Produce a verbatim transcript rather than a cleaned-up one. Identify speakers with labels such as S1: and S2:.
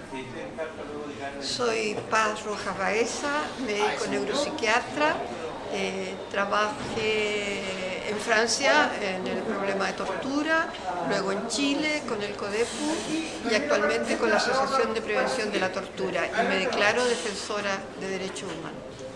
S1: Soy Paz Rojas Baeza, médico neuropsiquiatra. Eh, trabajé en Francia en el problema de tortura, luego en Chile con el CODEPU y actualmente con la Asociación de Prevención de la Tortura, y me declaro defensora de derechos humanos.